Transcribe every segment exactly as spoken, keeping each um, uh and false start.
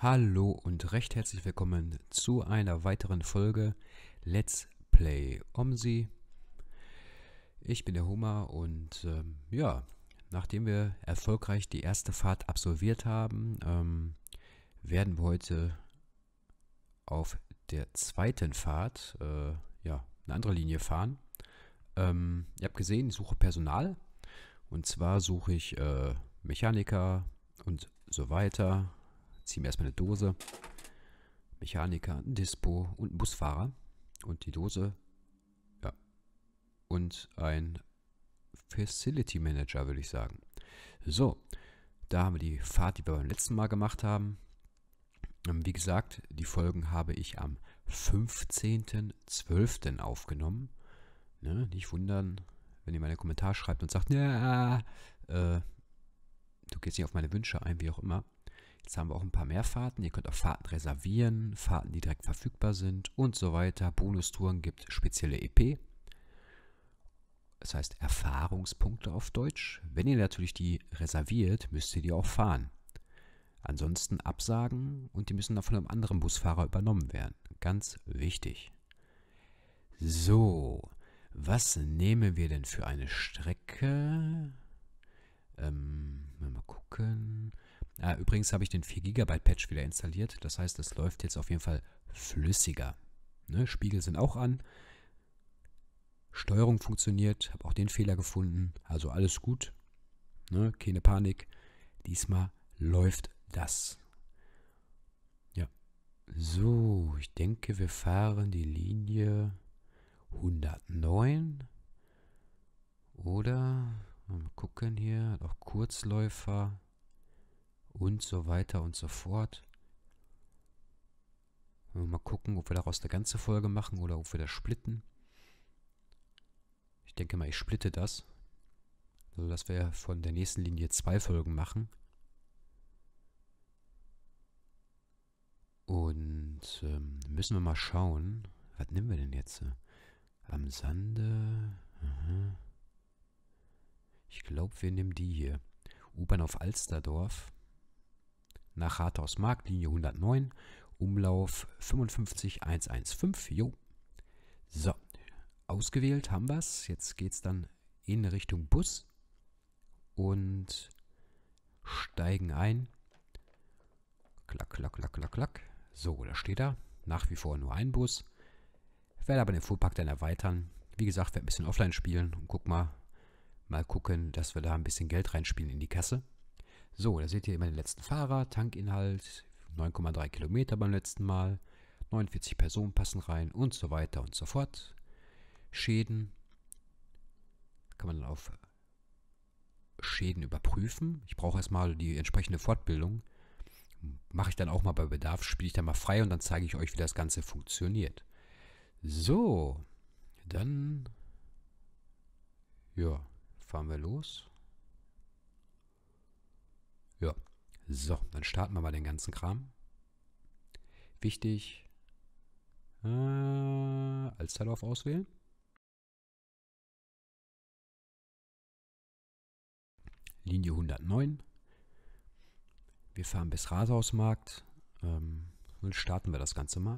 Hallo und recht herzlich willkommen zu einer weiteren Folge Let's Play OMSI. Ich bin der Hummer und ähm, ja, nachdem wir erfolgreich die erste Fahrt absolviert haben, ähm, werden wir heute auf der zweiten Fahrt äh, ja, eine andere Linie fahren. Ähm, ihr habt gesehen, ich suche Personal und zwar suche ich äh, Mechaniker und so weiter. Ziehen wir erstmal eine Dose. Mechaniker, ein Dispo und ein Busfahrer. Und die Dose, ja. Und ein Facility Manager, würde ich sagen. So, da haben wir die Fahrt, die wir beim letzten Mal gemacht haben. Ähm, wie gesagt, die Folgen habe ich am fünfzehnten zwölften aufgenommen. Ne, nicht wundern, wenn ihr meine Kommentare schreibt und sagt, ja, äh, du gehst nicht auf meine Wünsche ein, wie auch immer. Jetzt haben wir auch ein paar mehr Fahrten. Ihr könnt auch Fahrten reservieren, Fahrten, die direkt verfügbar sind und so weiter. Bonustouren gibt spezielle E P. Das heißt Erfahrungspunkte auf Deutsch. Wenn ihr natürlich die reserviert, müsst ihr die auch fahren. Ansonsten absagen und die müssen dann von einem anderen Busfahrer übernommen werden. Ganz wichtig. So, was nehmen wir denn für eine Strecke? Ähm, mal gucken. Ah, übrigens habe ich den vier Gigabyte Patch wieder installiert. Das heißt, es läuft jetzt auf jeden Fall flüssiger. Ne, Spiegel sind auch an. Steuerung funktioniert. Habe auch den Fehler gefunden. Also alles gut. Ne, keine Panik. Diesmal läuft das. Ja. So, ich denke, wir fahren die Linie hundertneun. Oder, mal gucken hier, auch Kurzläufer. Und so weiter und so fort. Mal gucken, ob wir daraus eine ganze Folge machen oder ob wir das splitten. Ich denke mal, ich splitte das. So dass wir von der nächsten Linie zwei Folgen machen. Und ähm, müssen wir mal schauen. Was nehmen wir denn jetzt? Am Sande. Aha. Ich glaube, wir nehmen die hier. U-Bahn auf Alsterdorf. Nach Rathausmarkt, Linie hundertneun. Umlauf fünfundfünfzig hundertfünfzehn. Jo. So. Ausgewählt haben wir es. Jetzt geht es dann in Richtung Bus. Und steigen ein. Klack, klack, klack, klack, klack. So, da steht er. Nach wie vor nur ein Bus. Ich werde aber den Fuhrpark dann erweitern. Wie gesagt, werde ein bisschen offline spielen. Und guck mal, mal gucken, dass wir da ein bisschen Geld reinspielen in die Kasse. So, da seht ihr immer den letzten Fahrer. Tankinhalt neun Komma drei Kilometer beim letzten Mal. neunundvierzig Personen passen rein und so weiter und so fort. Schäden. Kann man dann auf Schäden überprüfen. Ich brauche erstmal die entsprechende Fortbildung. Mache ich dann auch mal bei Bedarf, spiele ich dann mal frei und dann zeige ich euch, wie das Ganze funktioniert. So, dann ja, fahren wir los. Ja, so, dann starten wir mal den ganzen Kram. Wichtig, äh, Alsterdorf auswählen. Linie hundertneun. Wir fahren bis Rathausmarkt. Ähm, dann starten wir das Ganze mal.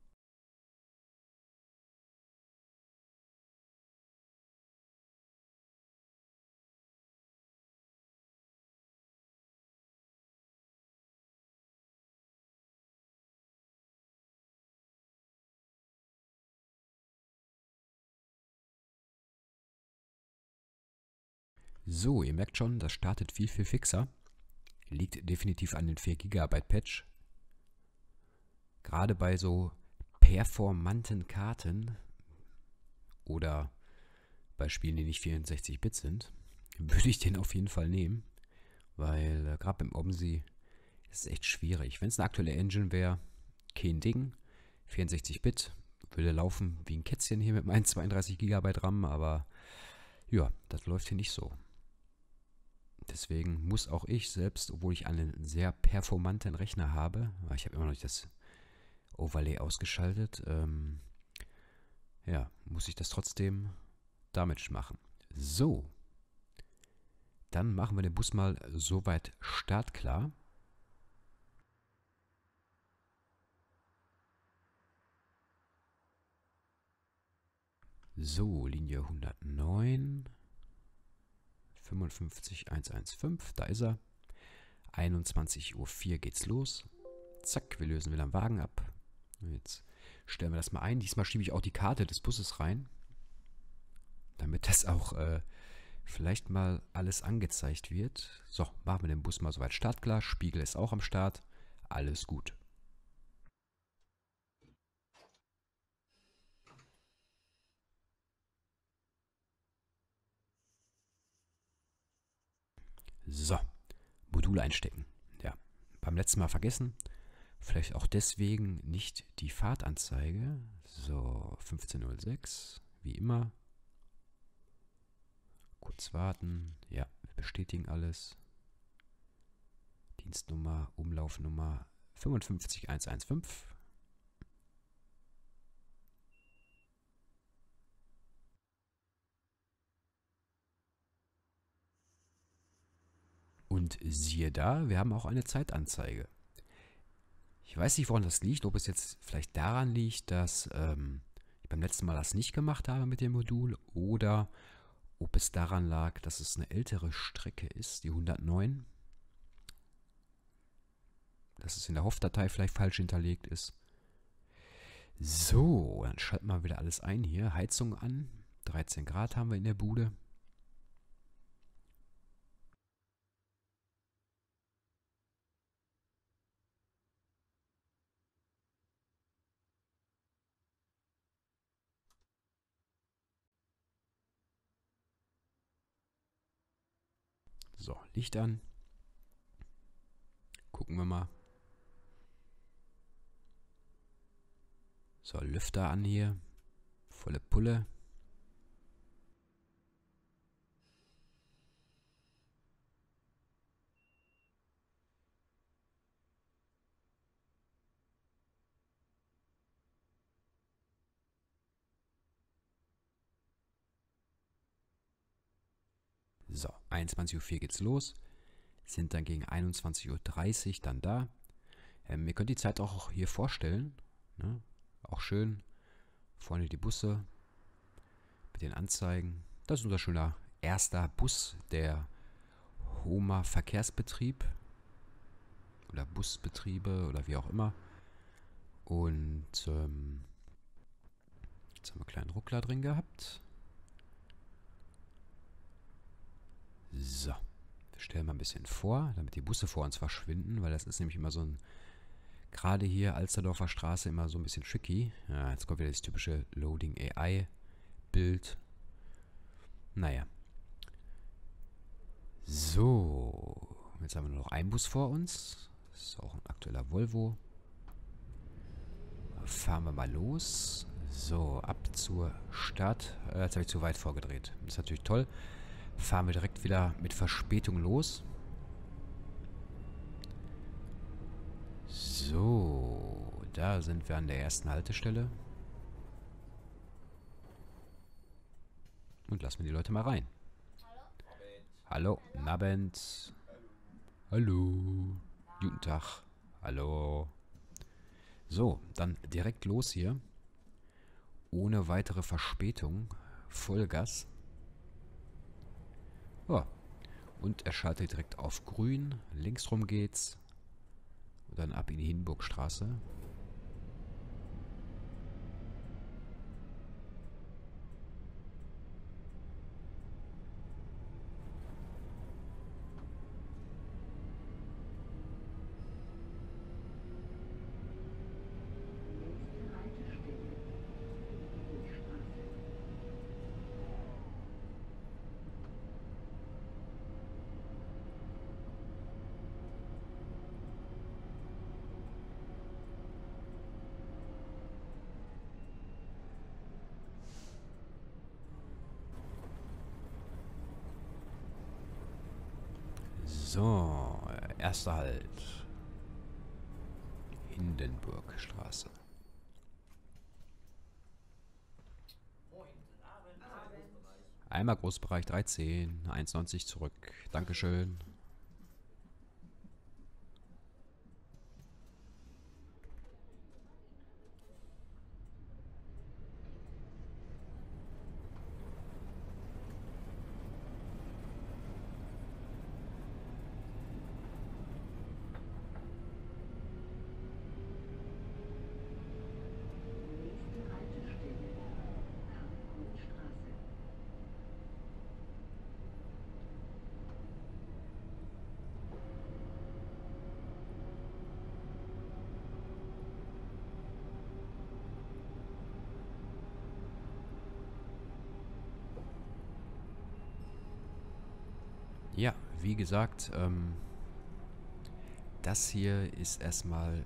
So, ihr merkt schon, das startet viel, viel fixer. Liegt definitiv an den vier Gigabyte Patch. Gerade bei so performanten Karten oder bei Spielen, die nicht vierundsechzig Bit sind, würde ich den auf jeden Fall nehmen. Weil äh, gerade beim OMSI ist es echt schwierig. Wenn es eine aktuelle Engine wäre, kein Ding. vierundsechzig Bit würde laufen wie ein Kätzchen hier mit meinen zweiunddreißig Gigabyte RAM, aber ja, das läuft hier nicht so. Deswegen muss auch ich selbst, obwohl ich einen sehr performanten Rechner habe, ich habe immer noch nicht das Overlay ausgeschaltet, ähm, ja, muss ich das trotzdem damit machen. So, dann machen wir den Bus mal soweit startklar. So, Linie hundertneun. fünfundfünfzig hundertfünfzehn, da ist er. einundzwanzig Uhr vier geht's los. Zack, wir lösen wieder den Wagen ab. Jetzt stellen wir das mal ein. Diesmal schiebe ich auch die Karte des Busses rein, damit das auch äh, vielleicht mal alles angezeigt wird. So, machen wir den Bus mal soweit startklar. Spiegel ist auch am Start. Alles gut. So, Modul einstecken. Ja, beim letzten Mal vergessen. Vielleicht auch deswegen nicht die Fahrtanzeige. So, fünfzehn Uhr sechs, wie immer. Kurz warten. Ja, wir bestätigen alles. Dienstnummer, Umlaufnummer fünfundfünfzig hundertfünfzehn. Und siehe da, wir haben auch eine Zeitanzeige. Ich weiß nicht, woran das liegt, ob es jetzt vielleicht daran liegt, dass ähm, ich beim letzten Mal das nicht gemacht habe mit dem Modul oder ob es daran lag, dass es eine ältere Strecke ist, die hundertneun. Dass es in der Hoff-Datei vielleicht falsch hinterlegt ist. So, dann schalten wir wieder alles ein hier. Heizung an. dreizehn Grad haben wir in der Bude. So, Licht an. Gucken wir mal. So, Lüfter an hier. Volle Pulle. So, einundzwanzig Uhr vier geht's los. Sind dann gegen einundzwanzig Uhr dreißig dann da. Ähm, ihr könnt die Zeit auch hier vorstellen. Ne? Auch schön. Vorne die Busse mit den Anzeigen. Das ist unser schöner erster Bus, der Homer Verkehrsbetrieb oder Busbetriebe oder wie auch immer. Und ähm, jetzt haben wir einen kleinen Ruckler drin gehabt. So, wir stellen mal ein bisschen vor, damit die Busse vor uns verschwinden, weil das ist nämlich immer so ein, gerade hier Alsterdorfer Straße, immer so ein bisschen tricky. Ja, jetzt kommt wieder das typische Loading A I-Bild. Naja. So, jetzt haben wir nur noch einen Bus vor uns. Das ist auch ein aktueller Volvo. Fahren wir mal los. So, ab zur Stadt. Äh, jetzt habe ich zu weit vorgedreht. Das ist natürlich toll. Fahren wir direkt wieder mit Verspätung los. So, da sind wir an der ersten Haltestelle. Und lassen wir die Leute mal rein. Hallo, guten Abend. Hallo. Guten Tag. Hallo. So, dann direkt los hier. Ohne weitere Verspätung. Vollgas. Oh. Und er schaltet direkt auf grün. Links rum geht's. Und dann ab in die Hindenburgstraße. So, erster Halt. Hindenburgstraße. Einmal Großbereich dreizehn, eins neunzig zurück. Dankeschön. Ja, wie gesagt, ähm, das hier ist erstmal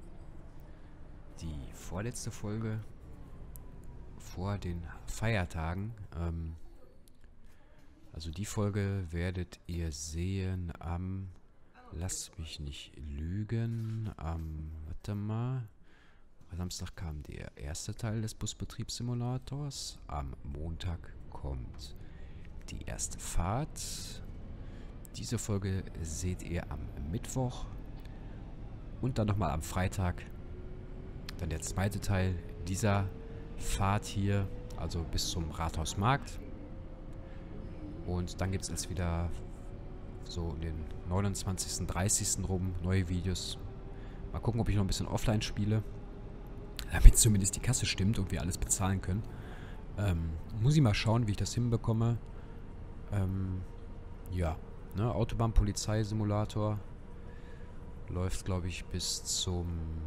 die vorletzte Folge vor den Feiertagen. Ähm, also die Folge werdet ihr sehen am, lass mich nicht lügen, am, warte mal, am Samstag kam der erste Teil des Busbetriebssimulators. Am Montag kommt die erste Fahrt. Diese Folge seht ihr am Mittwoch. Und dann nochmal am Freitag dann der zweite Teil dieser Fahrt hier, also bis zum Rathausmarkt. Und dann gibt es jetzt wieder so in den neunundzwanzigsten, dreißigsten rum neue Videos. Mal gucken, ob ich noch ein bisschen offline spiele, damit zumindest die Kasse stimmt und wir alles bezahlen können. Ähm, muss ich mal schauen, wie ich das hinbekomme. Ähm, ja, ne, Autobahn-Polizei-Simulator läuft, glaube ich, bis zum...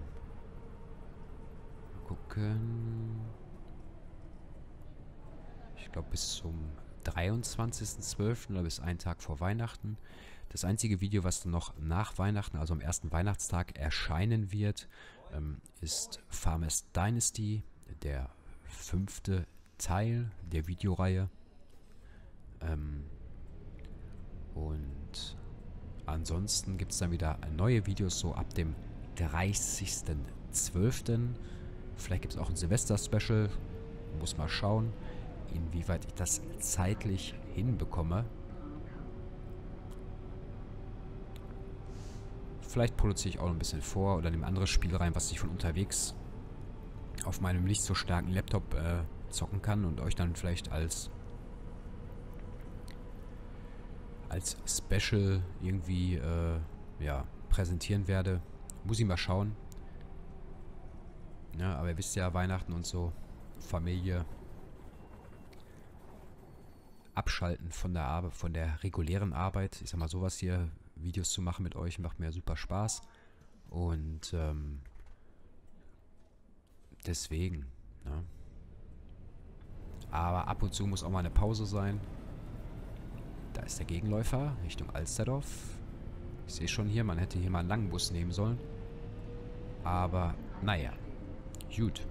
Mal gucken... Ich glaube, bis zum dreiundzwanzigsten zwölften oder bis einen Tag vor Weihnachten. Das einzige Video, was dann noch nach Weihnachten, also am ersten Weihnachtstag, erscheinen wird, ähm, ist Farmers Dynasty, der fünfte Teil der Videoreihe. Ähm, und ansonsten gibt es dann wieder neue Videos, so ab dem dreißigsten zwölften Vielleicht gibt es auch ein Silvester-Special. Muss mal schauen, inwieweit ich das zeitlich hinbekomme. Vielleicht produziere ich auch noch ein bisschen vor oder nehme ein anderes Spiel rein, was ich von unterwegs auf meinem nicht so starken Laptop äh, zocken kann und euch dann vielleicht als als Special irgendwie äh, ja, präsentieren werde. Muss ich mal schauen. Ja, aber ihr wisst ja, Weihnachten und so, Familie, abschalten von der Arbeit, von der regulären Arbeit. Ich sag mal, sowas hier, Videos zu machen mit euch, macht mir super Spaß. Und ähm, deswegen, ne? Aber ab und zu muss auch mal eine Pause sein. Da ist der Gegenläufer Richtung Alsterdorf. Ich sehe schon hier, man hätte hier mal einen langen Bus nehmen sollen. Aber, naja, gut.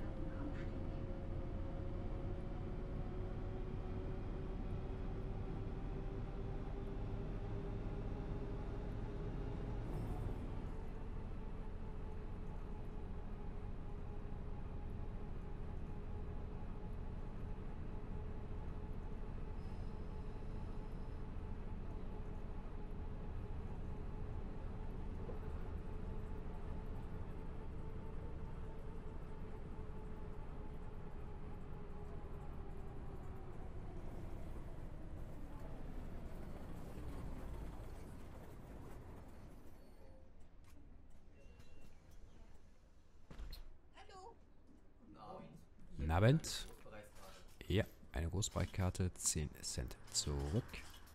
Guten Abend. Ja, eine Großbreitkarte, zehn Cent zurück.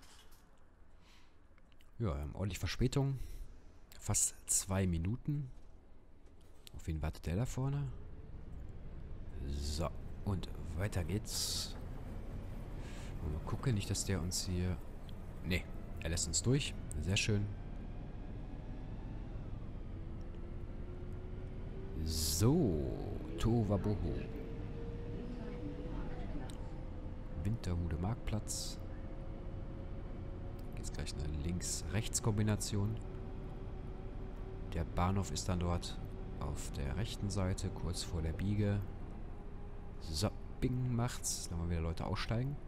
Ja, wir haben ordentlich Verspätung. Fast zwei Minuten. Auf wen wartet der da vorne? So, und weiter geht's. Mal gucken, nicht, dass der uns hier... Ne, er lässt uns durch. Sehr schön. So, Tohuwabohu. Winterhude Marktplatz. Jetzt gleich eine Links-Rechts-Kombination. Der Bahnhof ist dann dort auf der rechten Seite, kurz vor der Biege. So, bing macht's. Dann mal wieder Leute aussteigen.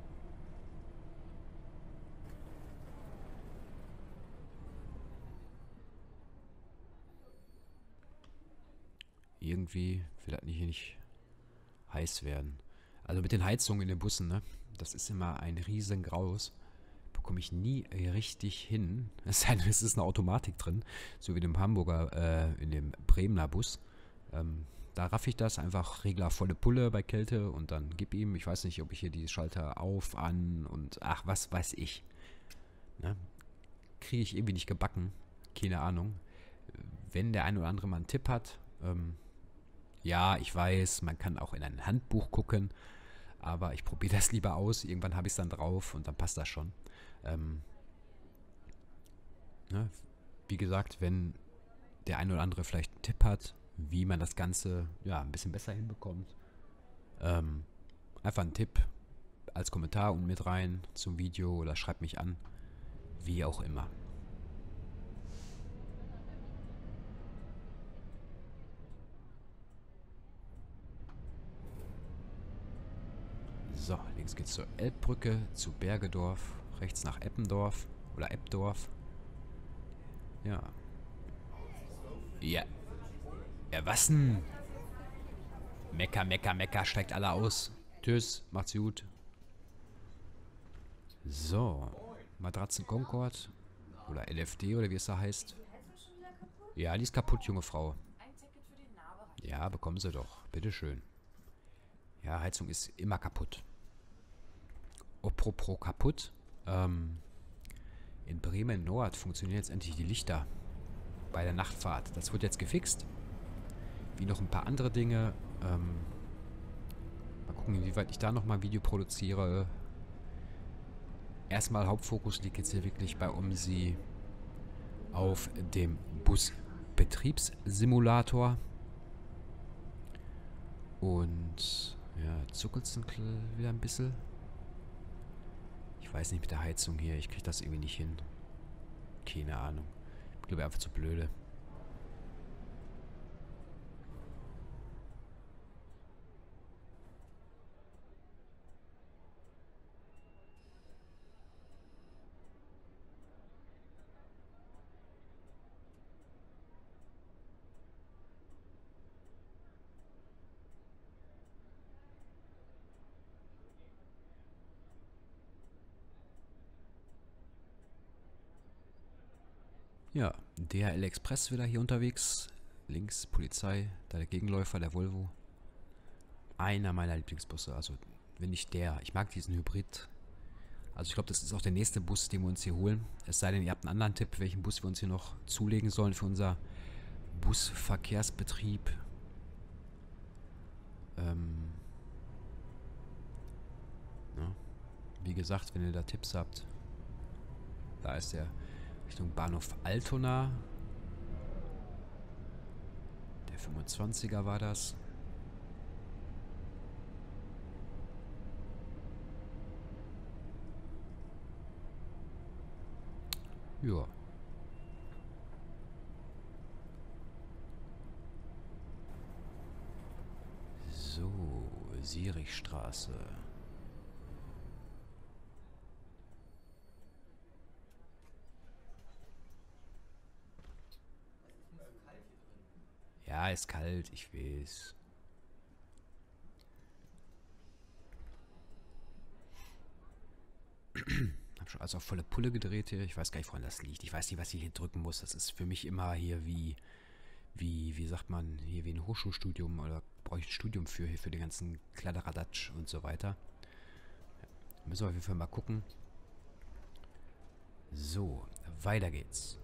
Irgendwie will das nicht, hier nicht heiß werden. Also mit den Heizungen in den Bussen, ne? Das ist immer ein riesen Graus. Bekomme ich nie richtig hin. Es sei denn, es ist eine Automatik drin. So wie in dem Hamburger, äh, in dem Bremener Bus. Ähm, da raff ich das. Einfach Regler volle Pulle bei Kälte und dann gib ihm. Ich weiß nicht, ob ich hier die Schalter auf, an und ach, was weiß ich. Ne? Kriege ich irgendwie nicht gebacken. Keine Ahnung. Wenn der ein oder andere mal einen Tipp hat, ähm, ja, ich weiß, man kann auch in ein Handbuch gucken, aber ich probiere das lieber aus. Irgendwann habe ich es dann drauf und dann passt das schon. Ähm, Ne? Wie gesagt, wenn der ein oder andere vielleicht einen Tipp hat, wie man das Ganze ja ein bisschen besser hinbekommt, ähm, einfach einen Tipp als Kommentar und mit rein zum Video oder schreibt mich an, wie auch immer. So, links geht's zur Elbbrücke, zu Bergedorf, rechts nach Eppendorf oder Eppdorf. Ja. Ja. Ja, was denn? Mecker, Mecker, Mecker, steigt alle aus. Tschüss, macht's gut. So, Matratzen Concord oder L F D oder wie es da heißt. Ja, die ist kaputt, junge Frau. Ja, bekommen Sie doch. Bitteschön. Ja, Heizung ist immer kaputt. Apropos kaputt. Ähm, in Bremen Nord funktionieren jetzt endlich die Lichter bei der Nachtfahrt. Das wird jetzt gefixt. Wie noch ein paar andere Dinge. Ähm, mal gucken, inwieweit ich da nochmal ein Video produziere. Erstmal Hauptfokus liegt jetzt hier wirklich bei OMSI auf dem Busbetriebssimulator. Und ja, zuckelt es wieder ein bisschen. Ich weiß nicht mit der Heizung hier. Ich kriege das irgendwie nicht hin. Keine Ahnung. Ich glaube einfach zu blöde. Ja, D H L Express wieder hier unterwegs. Links Polizei, da der Gegenläufer, der Volvo. Einer meiner Lieblingsbusse, also wenn nicht der. Ich mag diesen Hybrid. Also ich glaube, das ist auch der nächste Bus, den wir uns hier holen. Es sei denn, ihr habt einen anderen Tipp, welchen Bus wir uns hier noch zulegen sollen für unser Busverkehrsbetrieb. Ähm, ja. Wie gesagt, wenn ihr da Tipps habt, da ist der Richtung Bahnhof Altona. Der fünfundzwanziger war das. Ja. So, Sierichstraße. Ja, ist kalt, ich weiß. Hab schon alles auf volle Pulle gedreht hier. Ich weiß gar nicht, woran das liegt. Ich weiß nicht, was ich hier drücken muss. Das ist für mich immer hier wie, wie, wie sagt man, hier wie ein Hochschulstudium oder brauche ich ein Studium für, hier für den ganzen Kladderadatsch und so weiter. Ja, müssen wir auf jeden Fall mal gucken. So, weiter geht's.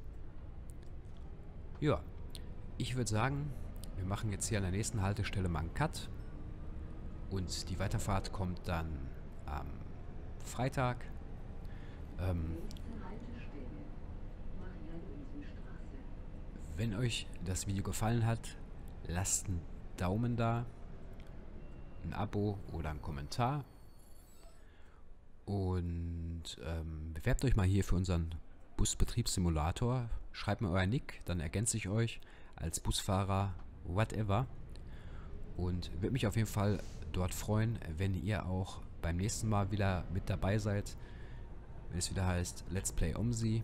Ja, ich würde sagen, wir machen jetzt hier an der nächsten Haltestelle mal einen Cut. Und die Weiterfahrt kommt dann am Freitag. Ähm, wenn euch das Video gefallen hat, lasst einen Daumen da, ein Abo oder einen Kommentar. Und ähm, bewerbt euch mal hier für unseren Busbetriebssimulator. Schreibt mir euer Nick, dann ergänze ich euch als Busfahrer, whatever. Und würde mich auf jeden Fall dort freuen, wenn ihr auch beim nächsten Mal wieder mit dabei seid. Wenn es wieder heißt Let's Play OMSI.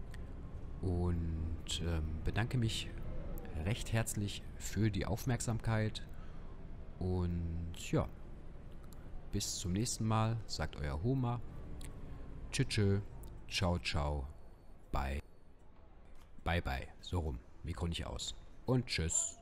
Und ähm, bedanke mich recht herzlich für die Aufmerksamkeit. Und ja, bis zum nächsten Mal, sagt euer Homer. Tschö, tschö, ciao, ciao, bye. Bye, bye. So rum. Mikro nicht aus. Und tschüss.